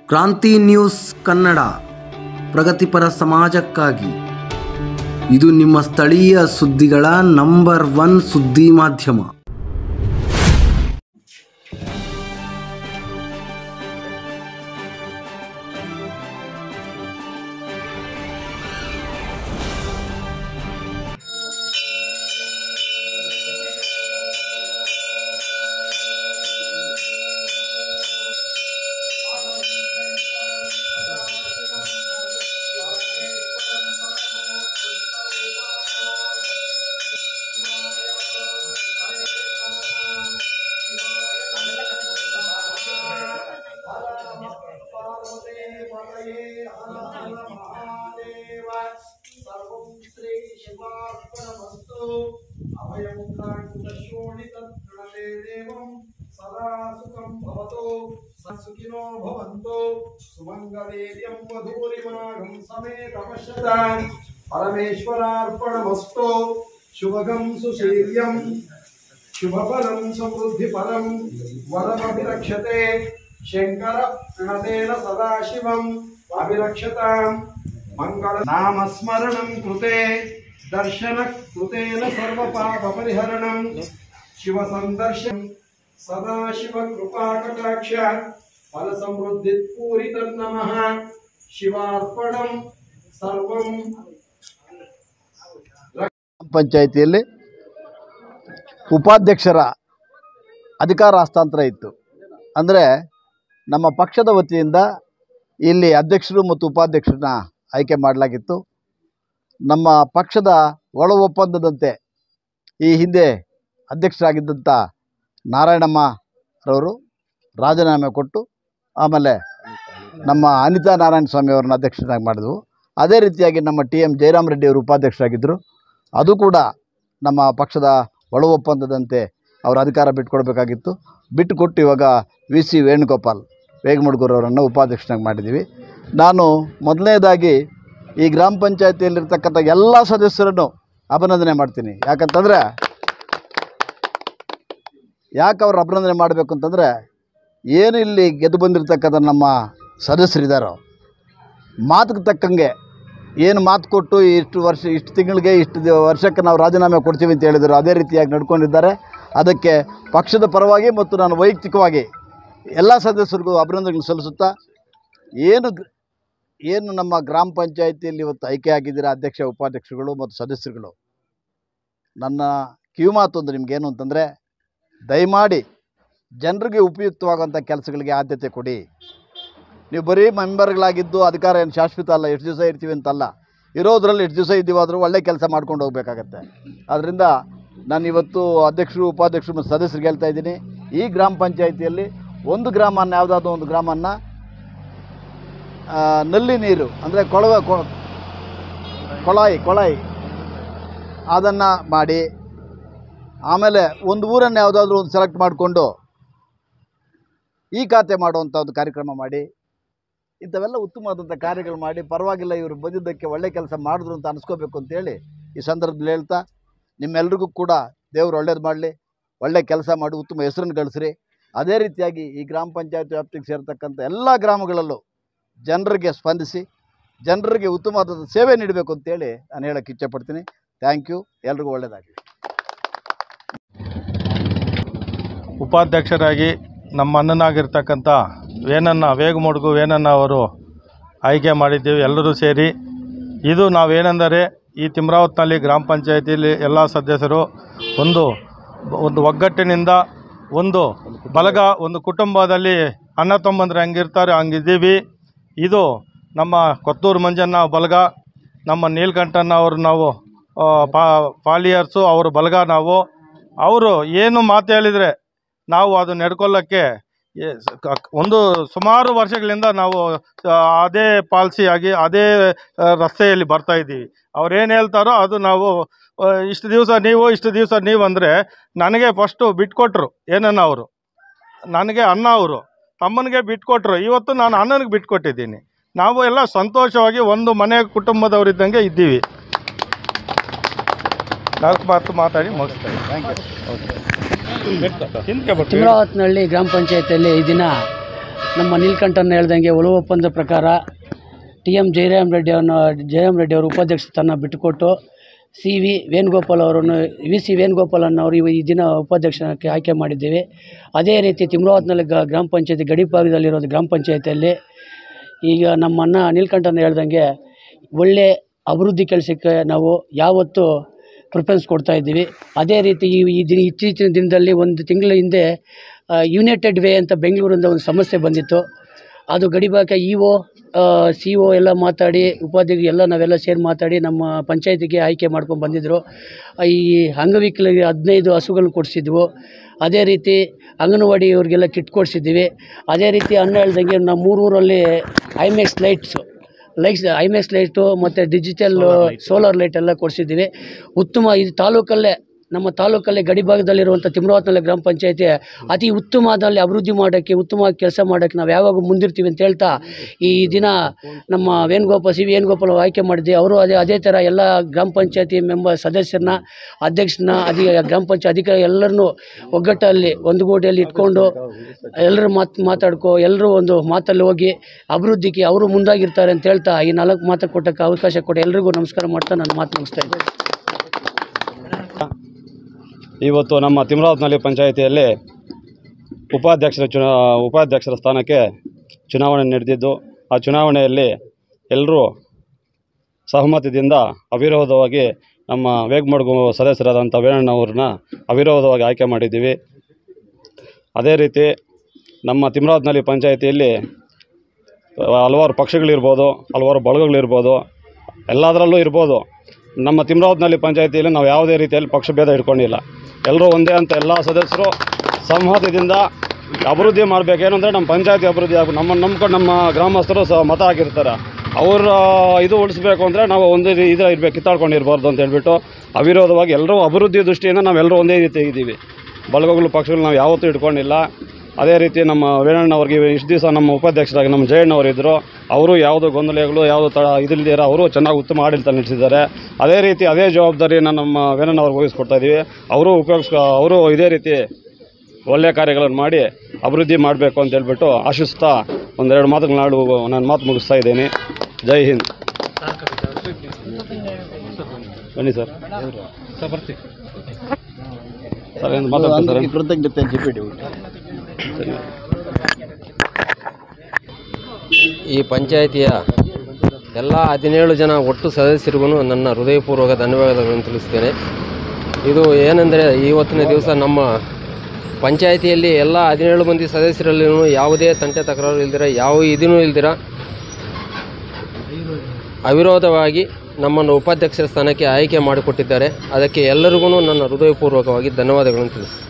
ಕ್ರಾಂತಿ ನ್ಯೂಸ್ ಕನ್ನಡ ಪ್ರಗತಿಪರ ಸಮಾಜಕ್ಕಾಗಿ ಇದು ನಿಮ್ಮ ಸ್ಥಳೀಯ ಸುದ್ದಿಗಳ ನಂಬರ್ 1 ಸುದ್ದಿ ಮಾಧ್ಯಮ. सुखिनो भवन्तु सुमंगलेर्यं वधूरिमागं समेतपश्यतां परमेश्वरार्पणमस्तु शुभगं सुशील्यं शुभफलं समृद्धिफलं वरमभिरक्षते शंकर प्रणतेन सदाशिवं अभिरक्षतां मंगल नामस्मरणं कृते दर्शन कृतेन सर्वपापपरिहरणं शिव संदर्शन सदाशिव कृपा कटाक्ष फल समृद्धि पूरित नमः शिवार्पणं सर्वं. ಪಂಚಾಯಿತಿಯಲ್ಲಿ ಉಪಾಧ್ಯಕ್ಷರ ಅಧಿಕಾರ ಹಸ್ತಾಂತರ ಇತ್ತು. ಅಂದರೆ ನಮ್ಮ ಪಕ್ಷದ ವತಿಯಿಂದ ಇಲ್ಲಿ ಅಧ್ಯಕ್ಷರು ಮತ್ತು ಉಪಾಧ್ಯಕ್ಷರನ್ನ ಆಯ್ಕೆ ಮಾಡಲಾಗಿತ್ತು. ನಮ್ಮ ಪಕ್ಷದ ಒಳ ಒಪ್ಪಂದದಂತೆ ಈ ಹಿಂದೆ ಅಧ್ಯಕ್ಷರಾಗಿದ್ದಂಥ ನಾರಾಯಣಮ್ಮರವರು ರಾಜೀನಾಮೆ ಕೊಟ್ಟು ಆಮೇಲೆ ನಮ್ಮ ಅನಿತಾ ನಾರಾಯಣ ಸ್ವಾಮಿ ಅವರನ್ನ ಅಧ್ಯಕ್ಷರಾಗಿ ಮಾಡಿದ್ವು. ಅದೇ ರೀತಿಯಾಗಿ ನಮ್ಮ TM ಜಯರಾಮ್ ರೆಡ್ಡಿ ಅವರು ಉಪಾಧ್ಯಕ್ಷರಾಗಿದ್ದರು. ಅದು ಕೂಡ ನಮ್ಮ ಪಕ್ಷದ ಒಳ ಒಪ್ಪಂದದಂತೆ ಅವರ ಅಧಿಕಾರ ಬಿಟ್ಟುಕೊಡಬೇಕಾಗಿತ್ತು. ಬಿಟ್ಟುಕೊಟ್ಟು ಇವಾಗ VC ವೇಣುಗೋಪಾಲ್ ವೇಗಮಡ್ಗೂರವರನ್ನು ಉಪಾಧ್ಯಕ್ಷನಾಗಿ ಮಾಡಿದ್ದೀವಿ. ನಾನು ಮೊದಲನೇದಾಗಿ ಈ ಗ್ರಾಮ ಪಂಚಾಯತಿಯಲ್ಲಿರ್ತಕ್ಕಂಥ ಎಲ್ಲ ಸದಸ್ಯರನ್ನು ಅಭಿನಂದನೆ ಮಾಡ್ತೀನಿ. ಯಾಕಂತಂದರೆ ಯಾಕೆ ಅವ್ರು ಅಭಿನಂದನೆ ಮಾಡಬೇಕು ಅಂತಂದರೆ, ಏನು ಇಲ್ಲಿ ಗೆದ್ದು ಬಂದಿರತಕ್ಕಂಥ ನಮ್ಮ ಸದಸ್ಯರಿದ್ದಾರೋ ಮಾತಿಗೆ ತಕ್ಕಂಗೆ ಏನು ಮಾತು ಕೊಟ್ಟು ಇಷ್ಟು ತಿಂಗಳಿಗೆ ಇಷ್ಟು ವರ್ಷಕ್ಕೆ ನಾವು ರಾಜೀನಾಮೆ ಕೊಡ್ತೀವಿ ಅಂತ ಹೇಳಿದರು, ಅದೇ ರೀತಿಯಾಗಿ ನಡ್ಕೊಂಡಿದ್ದಾರೆ. ಅದಕ್ಕೆ ಪಕ್ಷದ ಪರವಾಗಿ ಮತ್ತು ನಾನು ವೈಯಕ್ತಿಕವಾಗಿ ಎಲ್ಲ ಸದಸ್ಯರಿಗೂ ಅಭಿನಂದನೆ ಸಲ್ಲಿಸುತ್ತಾ, ಏನು ನಮ್ಮ ಗ್ರಾಮ ಪಂಚಾಯಿತಿಯಲ್ಲಿ ಇವತ್ತು ಆಯ್ಕೆ ಆಗಿದ್ದೀರಾ ಅಧ್ಯಕ್ಷ ಉಪಾಧ್ಯಕ್ಷರುಗಳು ಮತ್ತು ಸದಸ್ಯರುಗಳು, ನನ್ನ ಕಿವಿಮಾತು ನಿಮಗೇನು ಅಂತಂದರೆ, ದಯಮಾಡಿ ಜನರಿಗೆ ಉಪಯುಕ್ತವಾಗುವಂಥ ಕೆಲಸಗಳಿಗೆ ಆದ್ಯತೆ ಕೊಡಿ. ನೀವು ಬರೀ ಮೆಂಬರ್ಗಳಾಗಿದ್ದು ಅಧಿಕಾರ ಏನು ಶಾಶ್ವತ ಅಲ್ಲ, ಎಷ್ಟು ದಿವಸ ಇರ್ತೀವಿ ಅಂತಲ್ಲ, ಇರೋದ್ರಲ್ಲಿ ಎಷ್ಟು ದಿವಸ ಇದ್ದೀವಾದರೂ ಒಳ್ಳೆ ಕೆಲಸ ಮಾಡ್ಕೊಂಡು ಹೋಗಬೇಕಾಗತ್ತೆ. ಆದ್ದರಿಂದ ನಾನು ಇವತ್ತು ಅಧ್ಯಕ್ಷರು ಉಪಾಧ್ಯಕ್ಷರು ಮತ್ತು ಸದಸ್ಯರಿಗೆ ಹೇಳ್ತಾ ಇದ್ದೀನಿ, ಈ ಗ್ರಾಮ ಪಂಚಾಯಿತಿಯಲ್ಲಿ ಒಂದು ಗ್ರಾಮವನ್ನು ಯಾವುದಾದ್ರೂ ಒಂದು ಗ್ರಾಮವನ್ನು ನಲ್ಲಿ ನೀರು ಅಂದರೆ ಕೊಳಾಯಿ ಅದನ್ನು ಮಾಡಿ, ಆಮೇಲೆ ಒಂದು ಊರನ್ನು ಯಾವುದಾದ್ರೂ ಒಂದು ಸೆಲೆಕ್ಟ್ ಮಾಡಿಕೊಂಡು ಈ ಖಾತೆ ಮಾಡುವಂಥ ಒಂದು ಕಾರ್ಯಕ್ರಮ ಮಾಡಿ, ಇಂಥವೆಲ್ಲ ಉತ್ತಮವಾದಂಥ ಕಾರ್ಯಗಳು ಮಾಡಿ, ಪರವಾಗಿಲ್ಲ ಇವರು ಬಂದಿದ್ದಕ್ಕೆ ಒಳ್ಳೆ ಕೆಲಸ ಮಾಡಿದ್ರು ಅಂತ ಅನಿಸ್ಕೋಬೇಕು ಅಂತೇಳಿ ಈ ಸಂದರ್ಭದಲ್ಲಿ ಹೇಳ್ತಾ, ನಿಮ್ಮೆಲ್ರಿಗೂ ಕೂಡ ದೇವರು ಒಳ್ಳೇದು ಮಾಡಲಿ, ಒಳ್ಳೆ ಕೆಲಸ ಮಾಡಿ ಉತ್ತಮ ಹೆಸರನ್ನು ಗಳಿಸ್ರಿ. ಅದೇ ರೀತಿಯಾಗಿ ಈ ಗ್ರಾಮ ಪಂಚಾಯತ್ ವ್ಯಾಪ್ತಿಗೆ ಸೇರ್ತಕ್ಕಂಥ ಎಲ್ಲ ಗ್ರಾಮಗಳಲ್ಲೂ ಜನರಿಗೆ ಸ್ಪಂದಿಸಿ ಜನರಿಗೆ ಉತ್ತಮವಾದ ಸೇವೆ ನೀಡಬೇಕು ಅಂತೇಳಿ ನಾನು ಹೇಳೋಕ್ಕೆ ಇಚ್ಛೆಪಡ್ತೀನಿ. Thank you. ಎಲ್ರಿಗೂ ಒಳ್ಳೆಯದಾಗಲಿ. ಉಪಾಧ್ಯಕ್ಷರಾಗಿ ನಮ್ಮ ಅಣ್ಣನಾಗಿರ್ತಕ್ಕಂಥ ವೇಗಮಡ್ಗು ವೇಣಣ್ಣ ಅವರು ಆಯ್ಕೆ ಮಾಡಿದ್ದೀವಿ ಎಲ್ಲರೂ ಸೇರಿ. ಇದು ನಾವೇನೆಂದರೆ ಈ ತಿಮ್ರಾವತ್ನಲ್ಲಿ ಗ್ರಾಮ ಪಂಚಾಯತಿಯಲ್ಲಿ ಎಲ್ಲ ಸದಸ್ಯರು ಒಂದು ಒಗ್ಗಟ್ಟಿನಿಂದ ಒಂದು ಬಲಗ, ಒಂದು ಕುಟುಂಬದಲ್ಲಿ ಅಣ್ಣ ತಮ್ಮಂದ್ರೆ ಹಂಗಿರ್ತಾರೆ ಹಂಗಿದ್ದೀವಿ. ಇದು ನಮ್ಮ ಕೊತ್ತೂರು ಮಂಜಣ್ಣ ಬಲಗ, ನಮ್ಮ ನೀಲಕಂಠಣ್ಣ ಅವರು ನಾವು ಪಾಲಿಯರ್ಸು ಅವರು ಬಲಗ. ಅವರು ಏನು ಮಾತು ಹೇಳಿದರೆ ನಾವು ಅದು ನಡ್ಕೊಳ್ಳೋಕ್ಕೆ ಒಂದು ಸುಮಾರು ವರ್ಷಗಳಿಂದ ನಾವು ಅದೇ ಪಾಲಿಸಿಯಾಗಿ ಅದೇ ರಸ್ತೆಯಲ್ಲಿ ಬರ್ತಾಯಿದ್ದೀವಿ. ಅವ್ರೇನು ಹೇಳ್ತಾರೋ ಅದು ನಾವು ಇಷ್ಟು ದಿವಸ ನೀವು ಅಂದರೆ ನನಗೆ ಫಸ್ಟು ಬಿಟ್ಕೊಟ್ರು ಏನನ್ನ ಅವರು, ನನಗೆ ಅಣ್ಣ ಅವರು ತಮ್ಮನಿಗೆ ಬಿಟ್ಕೊಟ್ರು. ಇವತ್ತು ನಾನು ಅಣ್ಣನಿಗೆ ಬಿಟ್ಕೊಟ್ಟಿದ್ದೀನಿ. ನಾವು ಎಲ್ಲ ಸಂತೋಷವಾಗಿ ಒಂದು ಮನೆ ಕುಟುಂಬದವರಿದ್ದಂಗೆ ಇದ್ದೀವಿ. ನಾಲ್ಕು ಮಾತು ಮಾತಾಡಿ ಮುಗಿಸ್ತಾರೆ. Thank you. ಓಕೆ. ತಿಮ್ರಾವತ್ನಹಳ್ಳಿ ಗ್ರಾಮ ಪಂಚಾಯತಿಯಲ್ಲಿ ಈ ದಿನ ನಮ್ಮ ನೀಲಕಂಠನ್ ಹೇಳ್ದಂಗೆ ಒಳ ಒಪ್ಪಂದ ಪ್ರಕಾರ TM ಜಯರಾಮ್ ರೆಡ್ಡಿ ಅವರು ಉಪಾಧ್ಯಕ್ಷ ಸ್ಥಾನ ಬಿಟ್ಟುಕೊಟ್ಟು CV ವೇಣುಗೋಪಾಲ್ ಅವರನ್ನು VC ವೇಣುಗೋಪಾಲನ್ ಅವರು ಈ ದಿನ ಉಪಾಧ್ಯಕ್ಷಕ್ಕೆ ಆಯ್ಕೆ ಮಾಡಿದ್ದೇವೆ. ಅದೇ ರೀತಿ ತಿಮ್ರಾವತ್ನಲ್ಲಿ ಗ್ರಾಮ ಪಂಚಾಯತಿ ಗಡಿ ಭಾಗದಲ್ಲಿರೋದು ಗ್ರಾಮ ಪಂಚಾಯತಿಯಲ್ಲಿ ಈಗ ನಮ್ಮ ಅಣ್ಣ ನೀಲಕಂಠನ್ ಹೇಳ್ದಂಗೆ ಒಳ್ಳೆ ಅಭಿವೃದ್ಧಿ ಕೆಲಸಕ್ಕೆ ನಾವು ಯಾವತ್ತೂ ಪ್ರಿಫರೆನ್ಸ್ ಕೊಡ್ತಾ ಇದ್ದೀವಿ. ಅದೇ ರೀತಿ ಇತ್ತೀಚಿನ ದಿನದಲ್ಲಿ ಒಂದು ತಿಂಗಳ ಹಿಂದೆ ಯುನೈಟೆಡ್ ವೇ ಅಂತ ಬೆಂಗಳೂರಿಂದ ಒಂದು ಸಮಸ್ಯೆ ಬಂದಿತ್ತು. ಅದು ಗಡಿಭಾಗ EO CO ಎಲ್ಲ ಮಾತಾಡಿ ಉಪಾಧ್ಯಕ್ಷ ಎಲ್ಲ ನಾವೆಲ್ಲ ಸೇರಿ ಮಾತಾಡಿ ನಮ್ಮ ಪಂಚಾಯತಿಗೆ ಆಯ್ಕೆ ಮಾಡ್ಕೊಂಡು ಬಂದಿದ್ದರು. ಈ ಅಂಗವಿಕಲರಿಗೆ 15 ಹಸುಗಳನ್ನು ಕೊಡಿಸಿದ್ವು. ಅದೇ ರೀತಿ ಅಂಗನವಾಡಿ ಅವ್ರಿಗೆಲ್ಲ ಕಿಟ್ ಕೊಡಿಸಿದ್ದೀವಿ. ಅದೇ ರೀತಿ ಅನ್ನ ಹೇಳ್ದಂಗೆ ನಮ್ಮ 3 ಊರಲ್ಲಿ ಐಮ್ಯಾಕ್ಸ್ ಲೈಟು ಮತ್ತು ಡಿಜಿಟಲ್ ಸೋಲಾರ್ ಲೈಟ್ ಎಲ್ಲ ಕೊಡಿಸಿದ್ದೀವಿ. ಉತ್ತಮ ಇದು ನಮ್ಮ ತಾಲೂಕಲ್ಲೇ ಗಡಿ ಭಾಗದಲ್ಲಿರುವಂಥ ತಿಮ್ರಾವತ್ನಲ್ಲಿ ಗ್ರಾಮ ಪಂಚಾಯತಿ ಅತಿ ಉತ್ತಮದಲ್ಲಿ ಅಭಿವೃದ್ಧಿ ಮಾಡೋಕ್ಕೆ ಉತ್ತಮವಾಗಿ ಕೆಲಸ ಮಾಡೋಕ್ಕೆ ನಾವು ಯಾವಾಗ ಮುಂದಿರ್ತೀವಿ ಅಂತ ಹೇಳ್ತಾ ಈ ದಿನ ನಮ್ಮ CV ವೇಣುಗೋಪಾಲ್ ಆಯ್ಕೆ ಮಾಡಿದ್ವಿ. ಅವರು ಅದೇ ಥರ ಎಲ್ಲ ಗ್ರಾಮ ಪಂಚಾಯತಿ ಸದಸ್ಯರನ್ನ ಅಧ್ಯಕ್ಷರನ್ನ ಗ್ರಾಮ ಪಂಚಾಯತ್ ಅಧಿಕಾರಿ ಎಲ್ಲರನ್ನೂ ಒಗ್ಗಟ್ಟಲ್ಲಿ ಒಂದು ಗೂಡಿಯಲ್ಲಿ ಇಟ್ಕೊಂಡು ಎಲ್ಲರೂ ಮಾತಾಡ್ಕೊ ಎಲ್ಲರೂ ಒಂದು ಮಾತಲ್ಲಿ ಹೋಗಿ ಅಭಿವೃದ್ಧಿಗೆ ಅವರು ಮುಂದಾಗಿರ್ತಾರೆ ಅಂತ ಹೇಳ್ತಾ ಈ 4 ಮಾತು ಕೊಟ್ಟಕ್ಕೆ ಅವಕಾಶ ಕೊಟ್ಟು ಎಲ್ರಿಗೂ ನಮಸ್ಕಾರ ಮಾಡ್ತಾ ನಾನು ಮಾತು ಮುಗಿಸ್ತಾ ಇದ್ದೆ. ಇವತ್ತು ನಮ್ಮ ತಿಮ್ರಾವತ್ನಲ್ಲಿ ಪಂಚಾಯಿತಿಯಲ್ಲಿ ಉಪಾಧ್ಯಕ್ಷರ ಸ್ಥಾನಕ್ಕೆ ಚುನಾವಣೆ ನಡೆದಿದ್ದು, ಆ ಚುನಾವಣೆಯಲ್ಲಿ ಎಲ್ಲರೂ ಸಹಮತದಿಂದ ಅವಿರೋಧವಾಗಿ ನಮ್ಮ ವೇಗಮಡ್ಗು ಸದಸ್ಯರಾದಂಥ ವೇಣಣ್ಣವ್ರನ್ನ ಅವಿರೋಧವಾಗಿ ಆಯ್ಕೆ ಮಾಡಿದ್ದೀವಿ. ಅದೇ ರೀತಿ ನಮ್ಮ ತಿಮ್ರಾವತ್ನಲ್ಲಿ ಪಂಚಾಯಿತಿಯಲ್ಲಿ ಹಲವಾರು ಪಕ್ಷಗಳಿರ್ಬೋದು, ಹಲವಾರು ಬಳಗಗಳಿರ್ಬೋದು, ಎಲ್ಲದರಲ್ಲೂ ಇರ್ಬೋದು. ನಮ್ಮ ತಿಮ್ರಾವತ್ನಲ್ಲಿ ಪಂಚಾಯಿತಿಯಲ್ಲಿ ನಾವು ಯಾವುದೇ ರೀತಿಯಲ್ಲಿ ಪಕ್ಷಭೇದ ಇಟ್ಕೊಂಡಿಲ್ಲ. ಎಲ್ಲರೂ ಒಂದೇ ಅಂತ ಎಲ್ಲ ಸದಸ್ಯರು ಸಂವಾದದಿಂದ ಅಭಿವೃದ್ಧಿ ಮಾಡಬೇಕೇನೆಂದರೆ ನಮ್ಮ ಪಂಚಾಯತಿ ಅಭಿವೃದ್ಧಿ ನಮ್ಮನ್ನು ನಂಬ್ಕೊಂಡು ನಮ್ಮ ಗ್ರಾಮಸ್ಥರು ಮತ ಹಾಕಿರ್ತಾರೆ. ಅವರ ಇದು ಉಳಿಸ್ಬೇಕು ಅಂದರೆ ನಾವು ಒಂದೇ ಇರಬೇಕು, ಕಿತ್ತಾಡ್ಕೊಂಡಿರ್ಬಾರ್ದು ಅಂತ ಹೇಳ್ಬಿಟ್ಟು ಅವಿರೋಧವಾಗಿ ಎಲ್ಲರೂ ಅಭಿವೃದ್ಧಿ ದೃಷ್ಟಿಯಿಂದ ನಾವೆಲ್ಲರೂ ಒಂದೇ ರೀತಿ ಇದ್ದೀವಿ. ಬಳಗಗಳು ಪಕ್ಷಗಳು ನಾವು ಯಾವತ್ತೂ ಇಟ್ಕೊಂಡಿಲ್ಲ. ಅದೇ ರೀತಿ ನಮ್ಮ ವೇಣಣ್ಣವ್ರಿಗೆ ಇಷ್ಟು ದಿವಸ ನಮ್ಮ ಉಪಾಧ್ಯಕ್ಷರಾಗಿ ನಮ್ಮ ಜಯಣ್ಣವರಿದ್ದರು. ಅವರು ಯಾವುದೋ ಗೊಂದಲಗಳು ಯಾವುದೋ ಇದಿಲ್ದಿರ ಅವರು ಚೆನ್ನಾಗಿ ಉತ್ತಮ ಆಡಳಿತ ನಡೆಸಿದ್ದಾರೆ. ಅದೇ ರೀತಿ ಅದೇ ಜವಾಬ್ದಾರಿಯನ್ನು ನಮ್ಮ ವೇಣಣ್ಣವ್ರಿಗೆ ವಹಿಸ್ಕೊಡ್ತಾ ಇದ್ದೀವಿ. ಅವರು ಇದೇ ರೀತಿ ಒಳ್ಳೆಯ ಕಾರ್ಯಗಳನ್ನು ಮಾಡಿ ಅಭಿವೃದ್ಧಿ ಮಾಡಬೇಕು ಅಂತ ಹೇಳ್ಬಿಟ್ಟು ಆಶಿಸ್ತಾ 1-2 ಮಾತುಗಳನ್ನಾಡು ನಾನು ಮಾತು ಮುಗಿಸ್ತಾ ಇದ್ದೀನಿ. ಜೈ ಹಿಂದ್. ಬನ್ನಿ ಸರ್ ಏನು ಮಾತಾಡ್ತಾರೆ ಕೃತಜ್ಞತೆ ಈ ಪಂಚಾಯಿತಿಯ ಎಲ್ಲ 17 ಜನ ಒಟ್ಟು ಸದಸ್ಯರಿಗೂ ನನ್ನ ಹೃದಯಪೂರ್ವಕ ಧನ್ಯವಾದಗಳನ್ನು ತಿಳಿಸ್ತೇನೆ. ಇದು ಏನೆಂದರೆ ಇವತ್ತಿನ ದಿವಸ ನಮ್ಮ ಪಂಚಾಯಿತಿಯಲ್ಲಿ ಎಲ್ಲ 17 ಮಂದಿ ಸದಸ್ಯರಲ್ಲಿ ಯಾವುದೇ ತಂಟೆ ತಕರಾರು ಇಲ್ದಿರ ಯಾವ ಇದೂ ಇಲ್ದಿರ ಅವಿರೋಧವಾಗಿ ನಮ್ಮನ್ನು ಉಪಾಧ್ಯಕ್ಷರ ಸ್ಥಾನಕ್ಕೆ ಆಯ್ಕೆ ಮಾಡಿಕೊಟ್ಟಿದ್ದಾರೆ. ಅದಕ್ಕೆ ಎಲ್ಲರಿಗೂ ನನ್ನ ಹೃದಯಪೂರ್ವಕವಾಗಿ ಧನ್ಯವಾದಗಳನ್ನು ತಿಳಿಸ್ತೇನೆ.